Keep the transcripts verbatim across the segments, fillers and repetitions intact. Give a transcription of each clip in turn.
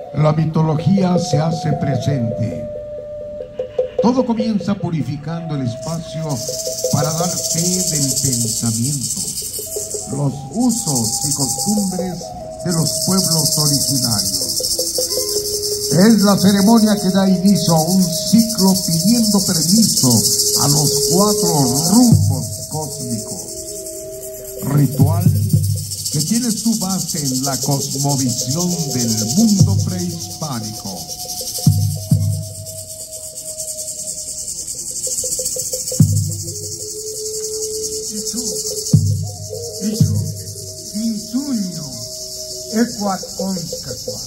La mitología se hace presente. Todo comienza purificando el espacio para dar fe del pensamiento, los usos y costumbres de los pueblos originarios. Es la ceremonia que da inicio a un ciclo pidiendo permiso a los cuatro rumbos cósmicos. Ritual que tiene su base en la cosmovisión del mundo prehispánico. Ecuat onskakwa.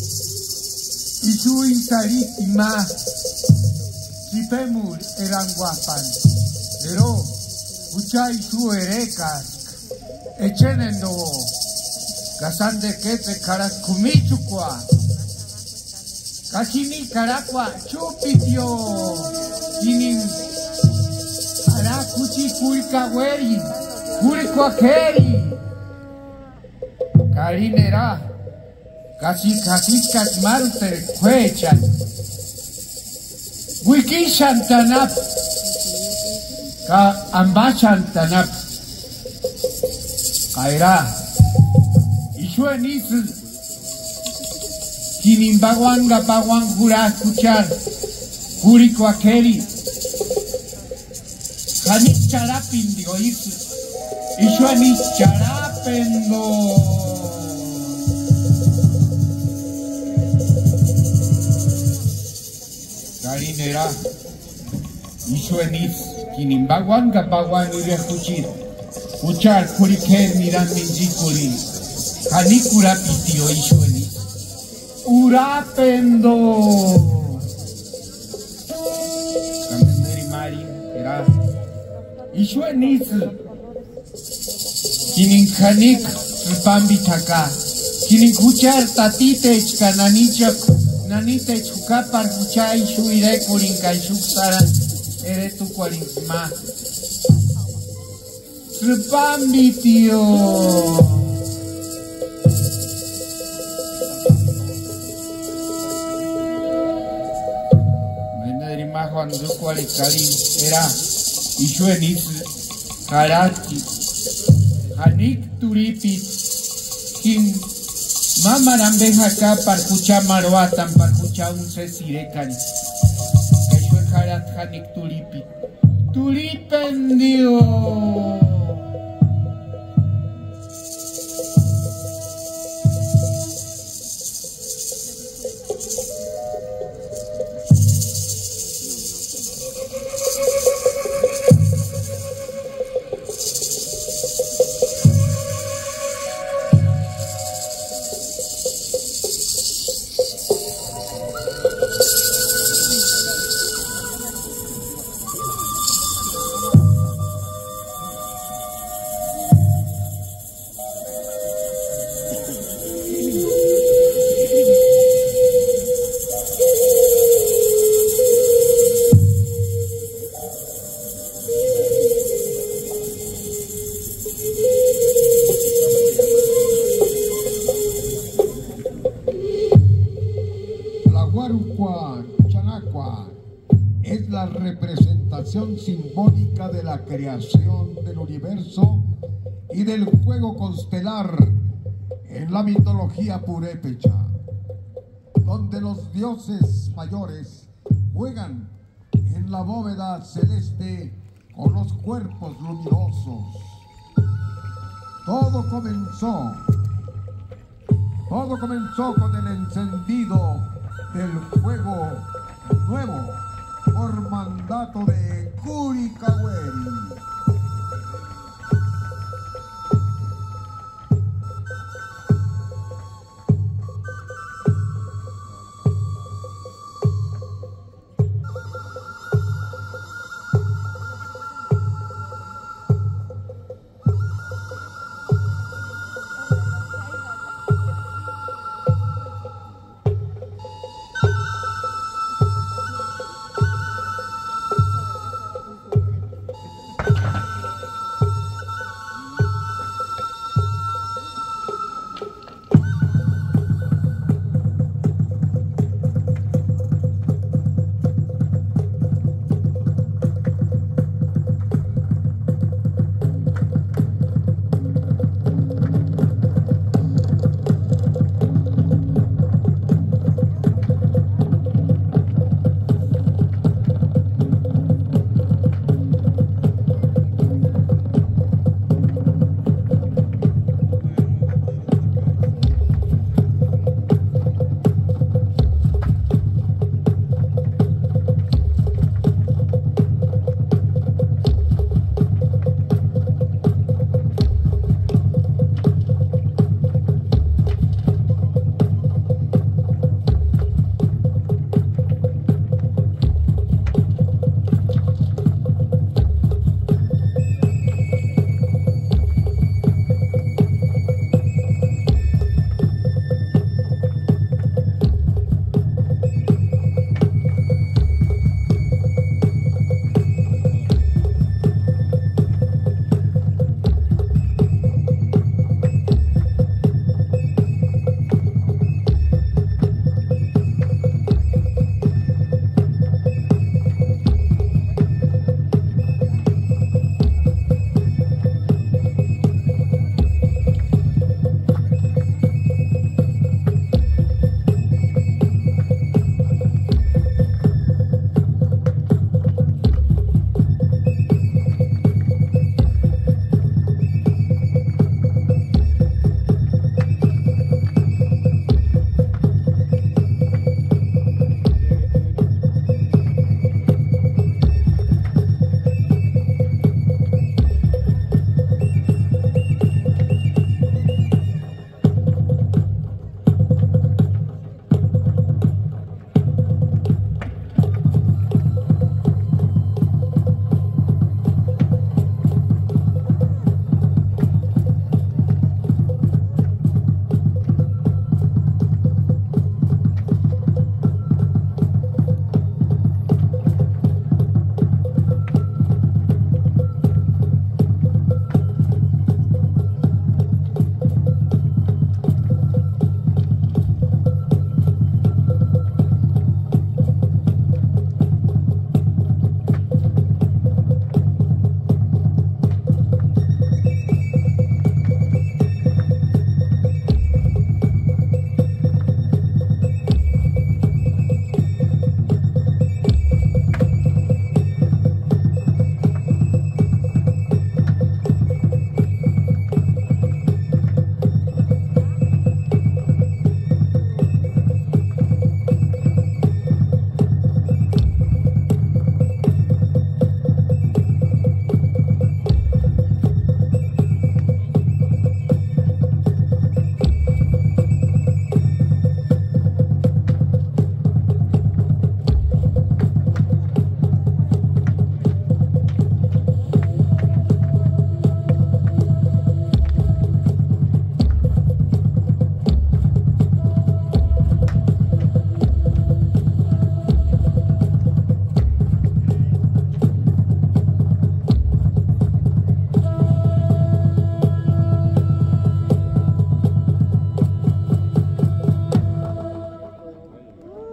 Isu intaritima kipemur eranguapan. Pero uchai su erekas echenendo kasande kete karakumichukwa. Kachini karakwa chupitio kinin arakuchi kurikaweri kurikwakeri. Karinera, casi casi casmalte, cuechan. Wiki shantanap, ka ambachantanap. Kaira, ishuenis, kinimbaguanga baguan jura escuchar, juricoakeri. Janis charapin, digo, ishuenis charapendo. Karinera, Ishuenis, Kinimbaguan, Gapaguan, Uriakuchir, Uchar, Kuriker, Miran, Minjikuri, Kanikura Pitio, Ishuenis, Urapendo. Kamenderi Mari, era Ishuenis, Kininkanik, Pambitaka, Kininkuchar, Tatite, Kananichak. Nanite chukapar kuchay shuire kurin kay shuksaran eretu kuarisma. Trupambi tío. Meneri majuan du kualikarin era ishuenis karati hanik turipit kin. Mama rambeja acá para escuchar maroatan, para escuchar un sesirecan. Eso es harat hanik tulipi. Tulipendio. Es la representación simbólica de la creación del universo y del juego constelar en la mitología purépecha, donde los dioses mayores juegan en la bóveda celeste con los cuerpos luminosos. Todo comenzó, todo comenzó con el encendido del fuego nuevo por mandato de Kurikaweri.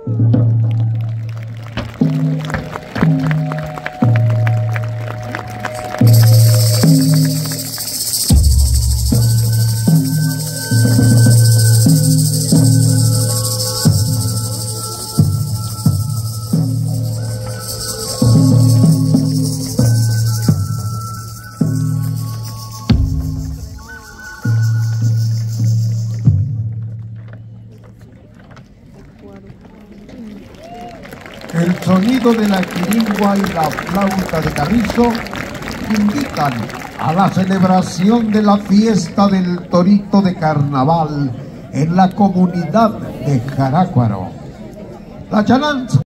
El sonido de la quiringua y la flauta de carrizo invitan a la celebración de la fiesta del torito de carnaval en la comunidad de Jarácuaro. La chalanza